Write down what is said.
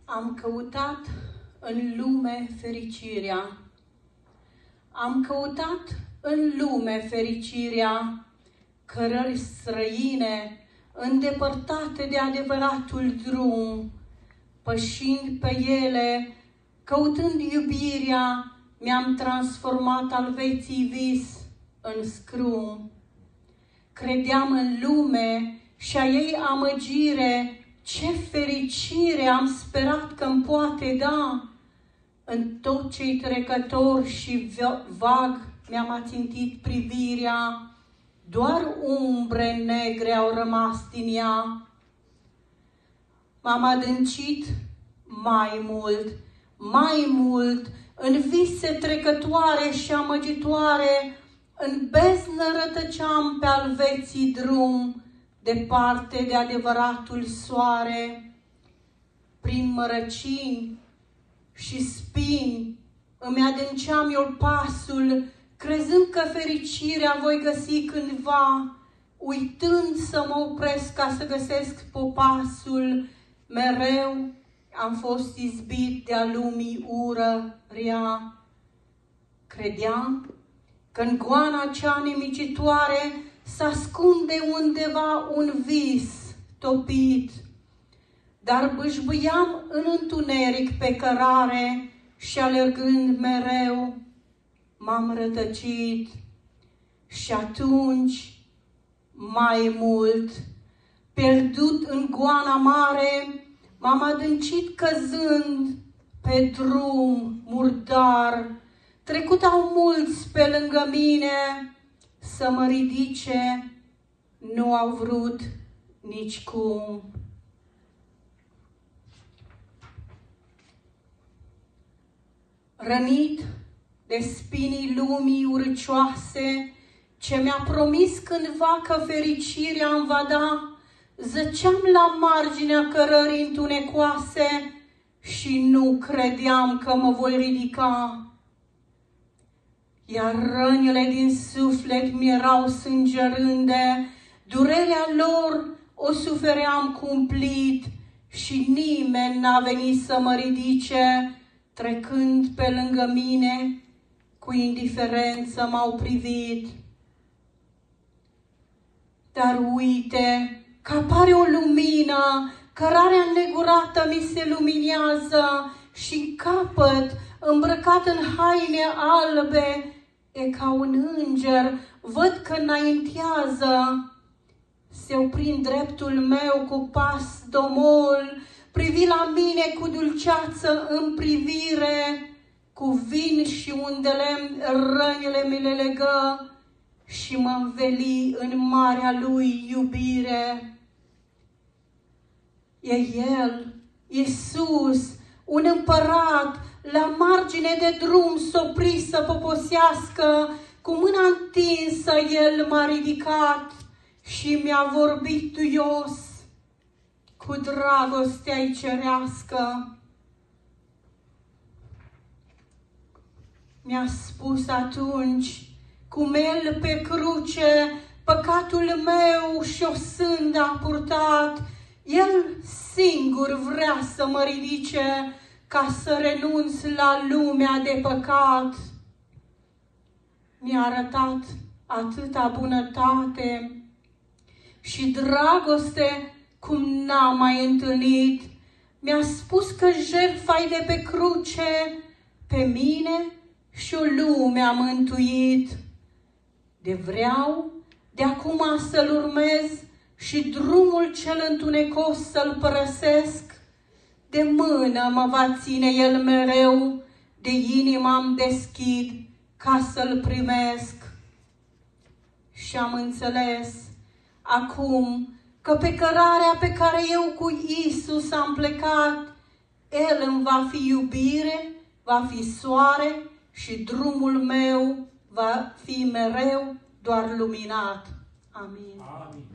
Am căutat în lume fericirea. Am căutat în lume fericirea, cărări străine, îndepărtate de adevăratul drum. Pășind pe ele, căutând iubirea, mi-am transformat al vieții vis în scrum. Credeam în lume și a ei amăgire, ce fericire am sperat că-mi poate da. În tot ce-i trecător și vag mi-am ațintit privirea, doar umbre negre au rămas din ea. M-am adâncit mai mult, în vise trecătoare și amăgitoare, în beznă rătăceam pe al vieții drum, departe de adevăratul soare. Prin mărăcini și spini îmi adânceam eu pasul, crezând că fericirea voi găsi cândva, uitând să mă opresc ca să găsesc popasul. Mereu am fost izbit de-a lumii ură rea. Credeam că în goana cea nimicitoare s-ascunde undeva un vis topit, dar bâșbâiam în întuneric pe cărare și alergând mereu m-am rătăcit. Și atunci, mai mult, pierdut în goana mare, m-am adâncit căzând pe drum murdar. Trecutau mulți pe lângă mine, să mă ridice nu au vrut nicicum. Rănit de spinii lumii urcioase, ce mi-a promis cândva că fericirea îmi va da, zăceam la marginea cărării întunecoase și nu credeam că mă voi ridica. Iar rănile din suflet mi-erau sângerânde, durerea lor o sufeream cumplit și nimeni n-a venit să mă ridice, trecând pe lângă mine, cu indiferență m-au privit. Dar uite că apare o lumină, cărarea negurată mi se luminează și în capăt, îmbrăcat în haine albe, e ca un înger, văd că înaintează. Se opri în dreptul meu cu pas domol, privi la mine cu dulceață în privire, cu vin și undele rănile mi le legă și mă înveli în marea lui iubire. E El, Iisus, un împărat, la margine de drum s-opri să poposească, cu mâna întinsă El m-a ridicat și mi-a vorbit duios cu dragostea-i cerească. Mi-a spus atunci, cum El pe cruce păcatul meu și-o sândă a purtat, El singur vrea să mă ridice ca să renunț la lumea de păcat. Mi-a arătat atâta bunătate și dragoste cum n-am mai întâlnit. Mi-a spus că jertfa-i de pe cruce pe mine și o lume a mântuit. De vreau de acum să-L urmez și drumul cel întunecos să-L părăsesc. De mână mă va ține El mereu, de inima-mi deschid ca să-L primesc. Și am înțeles acum că pe cărarea pe care eu cu Iisus am plecat, El îmi va fi iubire, va fi soare și drumul meu va fi mereu doar luminat. Amin. Amin.